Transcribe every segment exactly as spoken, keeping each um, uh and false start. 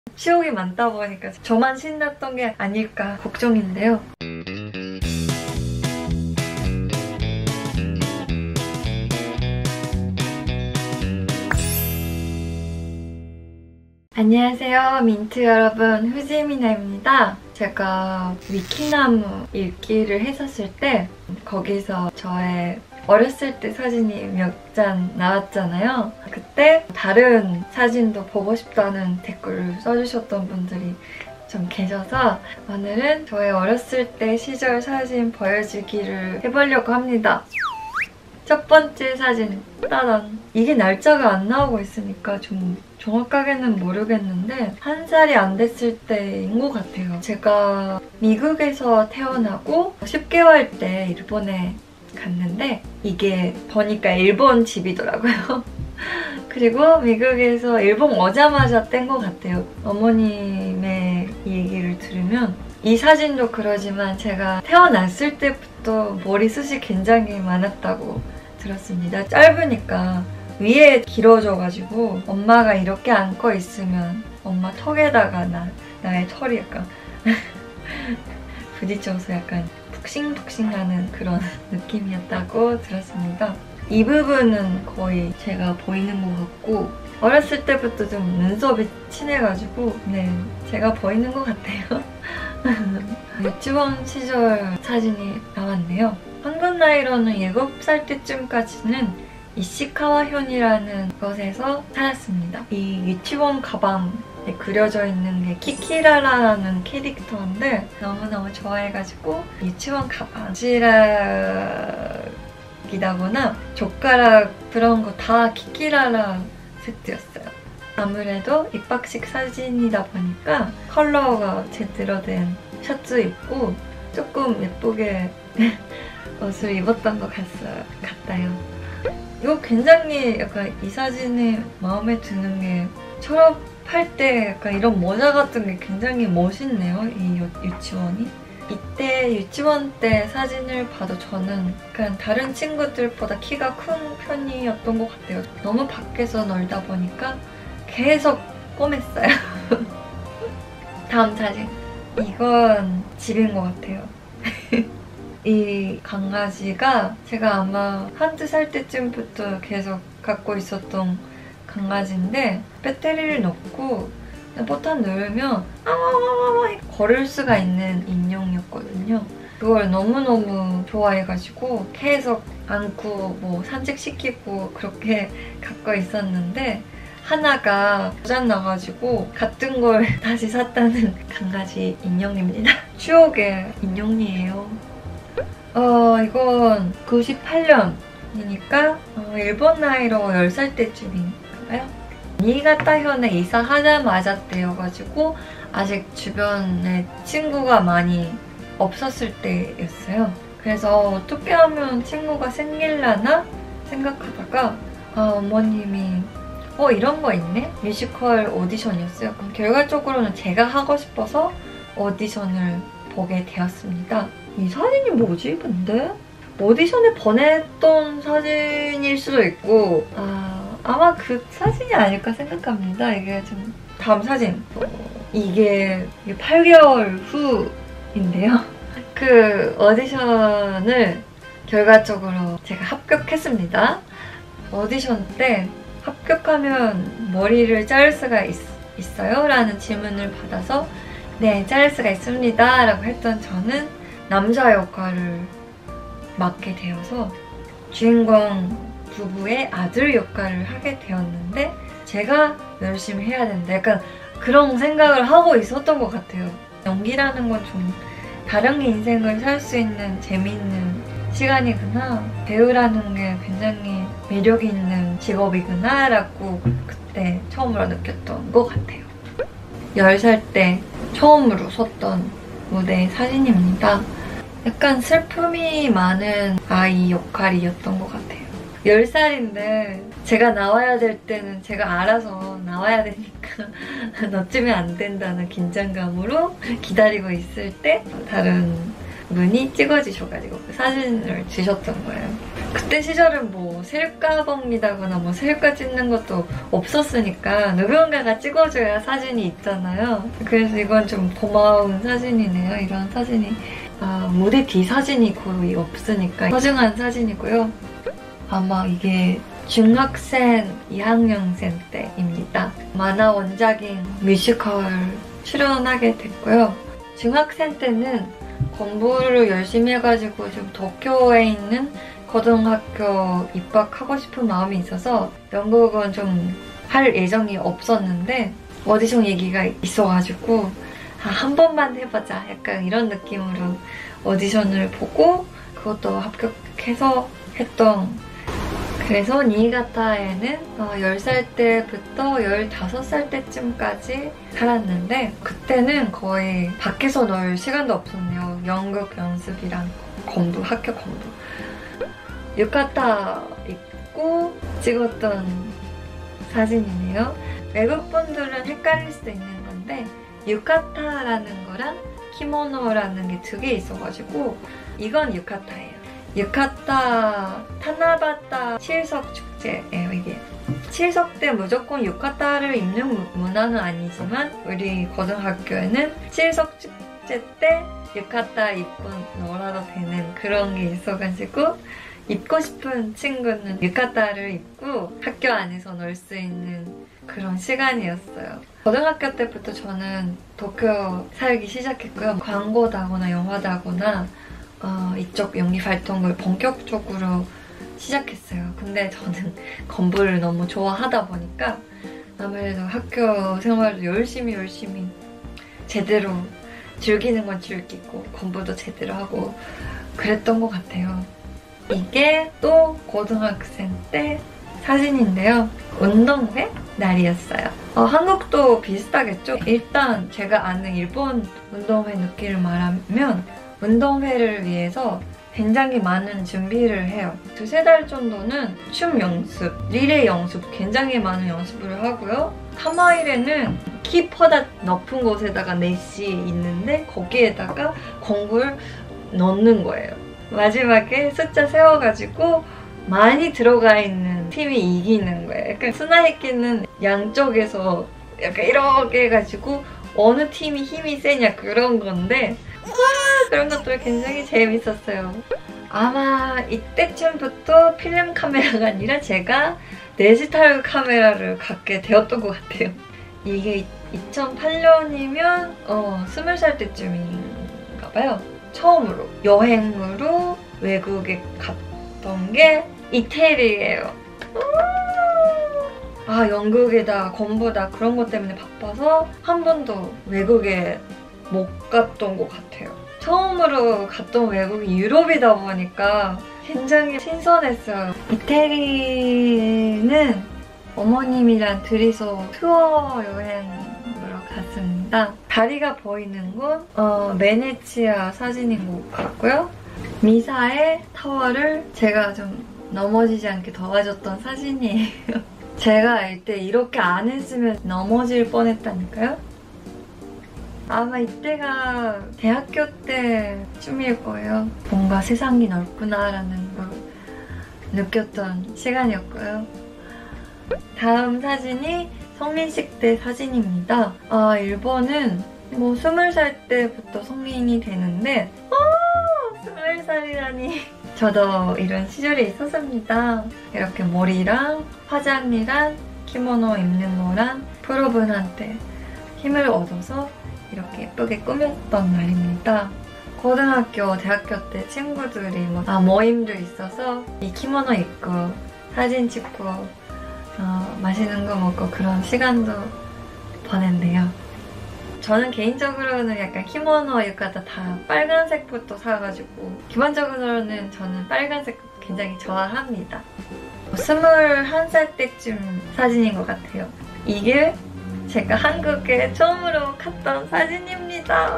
추억이 많다 보니까 저만 신났던 게 아닐까 걱정인데요. 안녕하세요, 민트 여러분, 후지미나입니다. 제가 위키나무 읽기를 했었을 때 거기서 저의 어렸을 때 사진이 몇 장 나왔잖아요. 그때 다른 사진도 보고 싶다는 댓글을 써주셨던 분들이 좀 계셔서 오늘은 저의 어렸을 때 시절 사진 보여주기를 해보려고 합니다. 첫 번째 사진, 따단! 이게 날짜가 안 나오고 있으니까 좀 정확하게는 모르겠는데 한 살이 안 됐을 때인 것 같아요. 제가 미국에서 태어나고 십 개월 때 일본에 갔는데 이게 보니까 일본 집이더라고요. 그리고 미국에서 일본 오자마자 뗀 것 같아요. 어머님의 얘기를 들으면 이 사진도 그러지만 제가 태어났을 때부터 머리숱이 굉장히 많았다고 들었습니다. 짧으니까 위에 길어져가지고 엄마가 이렇게 안고 있으면 엄마 턱에다가 나, 나의 털이 약간 부딪혀서 약간 푹신푹신하는 그런 느낌이었다고 들었습니다. 이 부분은 거의 제가 보이는 것 같고 어렸을 때부터 좀 눈썹이 진해가지고 네, 제가 보이는 것 같아요. 유치원 시절 사진이 나왔네요. 한국 나이로는 일곱 살 때쯤까지는 이시카와현이라는 곳에서 살았습니다. 이 유치원 가방에 그려져 있는 게 키키라라라는 캐릭터인데 너무너무 좋아해가지고 유치원 가방, 바지락이다거나 젓가락 그런 거 다 키키라라 세트였어요. 아무래도 입학식 사진이다 보니까 컬러가 제대로 된 셔츠 입고 조금 예쁘게 옷을 입었던 것 같아요. 이거 굉장히 약간 이 사진이 마음에 드는 게 졸업할 때 약간 이런 모자 같은 게 굉장히 멋있네요. 이 유, 유치원이. 이때 유치원 때 사진을 봐도 저는 약간 다른 친구들보다 키가 큰 편이었던 것 같아요. 너무 밖에서 놀다 보니까 계속 꼬맸어요. 다음 사진. 이건 집인 것 같아요. 이 강아지가 제가 아마 한두 살 때쯤부터 계속 갖고 있었던 강아지인데 배터리를 넣고 버튼 누르면 아와와와와 걸을 수가 있는 인형이었거든요. 그걸 너무너무 좋아해가지고 계속 안고 뭐 산책시키고 그렇게 갖고 있었는데 하나가 고장나가지고 같은 걸 다시 샀다는 강아지 인형입니다. 추억의 인형이에요. 어, 이건 구십팔 년이니까 어, 일본 나이로 열 살 때쯤인가요? 니가타현에 이사하자마자 때여가지고 아직 주변에 친구가 많이 없었을 때였어요. 그래서 어떻게 하면 친구가 생길라나 생각하다가 아, 어머님이 어, 이런 거 있네? 뮤지컬 오디션이었어요. 그럼 결과적으로는 제가 하고 싶어서 오디션을 보게 되었습니다. 이 사진이 뭐지, 근데? 오디션에 보냈던 사진일 수도 있고 아, 아마 그 사진이 아닐까 생각합니다. 이게 좀... 다음 사진. 어, 이게 팔 개월 후인데요. 그 오디션을 결과적으로 제가 합격했습니다. 오디션 때 합격하면 머리를 자를 수가 있, 있어요? 라는 질문을 받아서 네, 자를 수가 있습니다. 라고 했던 저는 남자 역할을 맡게 되어서 주인공 부부의 아들 역할을 하게 되었는데 제가 열심히 해야 된다. 약간 그런 생각을 하고 있었던 것 같아요. 연기라는 건 좀 다른 인생을 살 수 있는 재미있는 시간이구나. 배우라는 게 굉장히 매력 있는 직업이구나 라고 그때 처음으로 느꼈던 것 같아요. 열 살 때 처음으로 섰던 무대 사진입니다. 약간 슬픔이 많은 아이 역할이었던 것 같아요. 열 살인데 제가 나와야 될 때는 제가 알아서 나와야 되니까 놓치면 안 된다는 긴장감으로 기다리고 있을 때 다른 분이 찍어주셔가지고 그 사진을 주셨던 거예요. 그때 시절은 뭐 셀카 봅니다거나 뭐 셀카 찍는 것도 없었으니까 누군가가 찍어줘야 사진이 있잖아요. 그래서 이건 좀 고마운 사진이네요. 이런 사진이. 아, 무대 뒤 사진이 거의 없으니까 소중한 사진이고요. 아마 이게 중학생 이 학년생 때입니다. 만화 원작인 뮤지컬 출연하게 됐고요. 중학생 때는 공부를 열심히 해가지고 좀 도쿄에 있는 고등학교 입학하고 싶은 마음이 있어서 영국은 좀 할 예정이 없었는데 오디션 얘기가 있어가지고 아, 한 번만 해보자 약간 이런 느낌으로 오디션을 보고 그것도 합격해서 했던. 그래서 니이가타에는 어, 열 살 때부터 열다섯 살 때쯤까지 살았는데 그때는 거의 밖에서 놀 시간도 없었네요. 연극 연습이랑 공부, 학교 공부. 유카타 입고 찍었던 사진이네요. 외국 분들은 헷갈릴 수도 있는 건데 유카타라는 거랑 키모노라는 게 두 개 있어가지고 이건 유카타예요. 유카타 타나바타 칠석 축제예요, 이게. 칠석 때 무조건 유카타를 입는 문화는 아니지만 우리 고등학교에는 칠석 축제 때 유카타 입고 놀아도 되는 그런 게 있어가지고 입고 싶은 친구는 유카타를 입고 학교 안에서 놀 수 있는 그런 시간이었어요. 고등학교 때부터 저는 도쿄 살기 시작했고요. 광고다거나 영화다거나 어, 이쪽 연기 활동을 본격적으로 시작했어요. 근데 저는 공부를 너무 좋아하다 보니까 아무래도 학교 생활도 열심히 열심히 제대로 즐기는 건 즐기고 공부도 제대로 하고 그랬던 것 같아요. 이게 또 고등학생 때 사진인데요. 운동회 날이었어요. 어, 한국도 비슷하겠죠? 일단 제가 아는 일본 운동회 느낌을 말하면 운동회를 위해서 굉장히 많은 준비를 해요. 두세 달 정도는 춤 연습, 리레이 연습 굉장히 많은 연습을 하고요. 타마일에는 키보다 높은 곳에다가 넷이 있는데 거기에다가 공을 넣는 거예요. 마지막에 숫자 세워가지고 많이 들어가 있는 팀이 이기는 거예요. 약간 스나이키는 양쪽에서 약간 이렇게 해가지고 어느 팀이 힘이 세냐 그런 건데 그런 것들 굉장히 재밌었어요. 아마 이때쯤부터 필름 카메라가 아니라 제가 디지털 카메라를 갖게 되었던 것 같아요. 이게 이천팔 년이면 어, 스물 살 때쯤인가 봐요. 처음으로 여행으로 외국에 갔던 게 이태리예요. 아, 영국에다 공부다 그런 것 때문에 바빠서 한 번도 외국에 못 갔던 것 같아요. 처음으로 갔던 외국이 유럽이다 보니까 굉장히 신선했어요. 이태리는 어머님이랑 둘이서 투어 여행으로 갔습니다. 다리가 보이는 곳, 어, 베네치아 사진인 것 같고요. 미사의 타워를 제가 좀 넘어지지 않게 도와줬던 사진이에요. 제가 이때 이렇게 안 했으면 넘어질 뻔했다니까요. 아마 이때가 대학교 때 춤일 거예요. 뭔가 세상이 넓구나라는 걸 느꼈던 시간이었고요. 다음 사진이 성민식 때 사진입니다. 아, 일본은 뭐 스물 살 때부터 성인이 되는데 아, 스물 살이라니 저도 이런 시절이 있었습니다. 이렇게 머리랑 화장이랑 키모노 입는 거랑 프로분한테 힘을 얻어서 이렇게 예쁘게 꾸몄던 날입니다. 고등학교, 대학교 때 친구들이 뭐, 아, 모임도 있어서 이 키모노 입고 사진 찍고 어, 맛있는 거 먹고 그런 시간도 보냈네요. 저는 개인적으로는 약간 키모노 유카타 다 빨간색부터 사가지고 기본적으로는 저는 빨간색 굉장히 좋아합니다. 스물한 살 때쯤 사진인 것 같아요. 이게 제가 한국에 처음으로 갔던 사진입니다.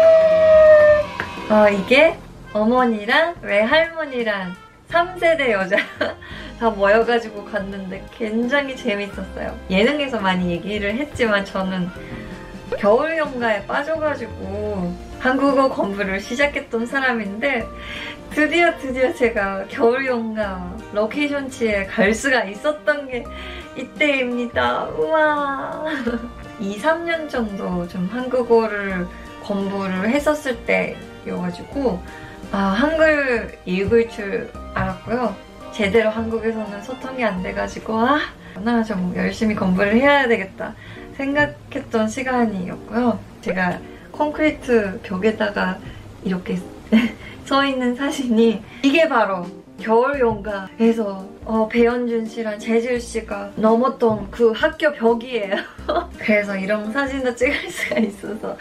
어, 이게 어머니랑 외할머니랑 삼 세대 여자 다 모여가지고 갔는데 굉장히 재밌었어요. 예능에서 많이 얘기를 했지만 저는 겨울 연가에 빠져가지고 한국어 공부를 시작했던 사람인데 드디어 드디어 제가 겨울 연가 로케이션지에 갈 수가 있었던 게 이때입니다. 우와. 이, 삼 년 정도 좀 한국어를 공부를 했었을 때여가지고 아, 한글 읽을 줄 알았고요. 제대로 한국에서는 소통이 안 돼가지고 아, 나 좀 열심히 공부를 해야 되겠다 생각했던 시간이었고요. 제가 콘크리트 벽에다가 이렇게 서 있는 사진이 이게 바로 겨울 연가에서 어, 배현준 씨랑 재질 씨가 넘었던 그 학교 벽이에요. 그래서 이런 사진도 찍을 수가 있어서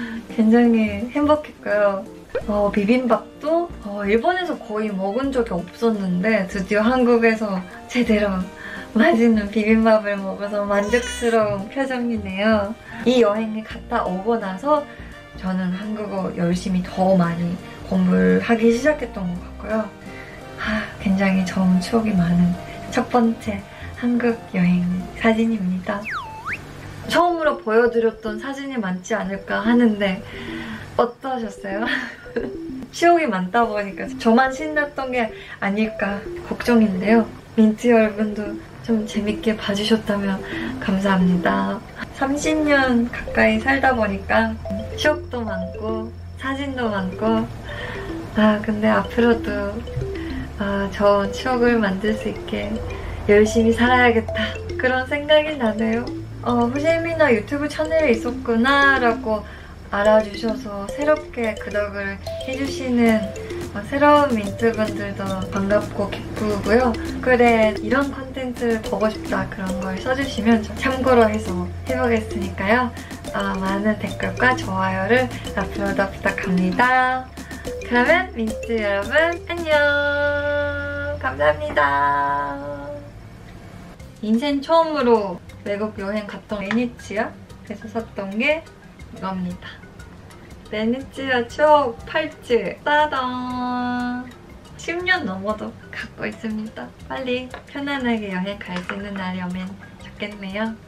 굉장히 행복했고요. 어, 비빔밥도 어, 일본에서 거의 먹은 적이 없었는데 드디어 한국에서 제대로 맛있는 비빔밥을 먹어서 만족스러운 표정이네요. 이 여행을 갔다 오고 나서 저는 한국어 열심히 더 많이 공부를 하기 시작했던 것 같고요. 아, 굉장히 좋은 추억이 많은 첫 번째 한국 여행 사진입니다. 처음으로 보여드렸던 사진이 많지 않을까 하는데 어떠셨어요? 추억이 많다 보니까 저만 신났던 게 아닐까 걱정인데요. 민트 여러분도 좀 재밌게 봐주셨다면 감사합니다. 삼십 년 가까이 살다 보니까 추억도 많고 사진도 많고 아 근데 앞으로도 아, 좋은 추억을 만들 수 있게 열심히 살아야겠다 그런 생각이 나네요. 어, 후실미나 유튜브 채널에 있었구나 라고 알아주셔서 새롭게 구독을 해주시는 어, 새로운 민트분들도 반갑고 기쁘고요. 그래 이런 콘텐츠 보고 싶다 그런 걸 써주시면 참고로 해서 해보겠으니까요. 어, 많은 댓글과 좋아요를 앞으로도 부탁합니다. 그러면 민트 여러분 안녕. 감사합니다. 인생 처음으로 외국 여행 갔던 베네치아에서 샀던 게 이겁니다. 베네치아 추억 팔찌 따단. 십 년 넘어도 갖고 있습니다. 빨리 편안하게 여행 갈 수 있는 날이 오면 좋겠네요.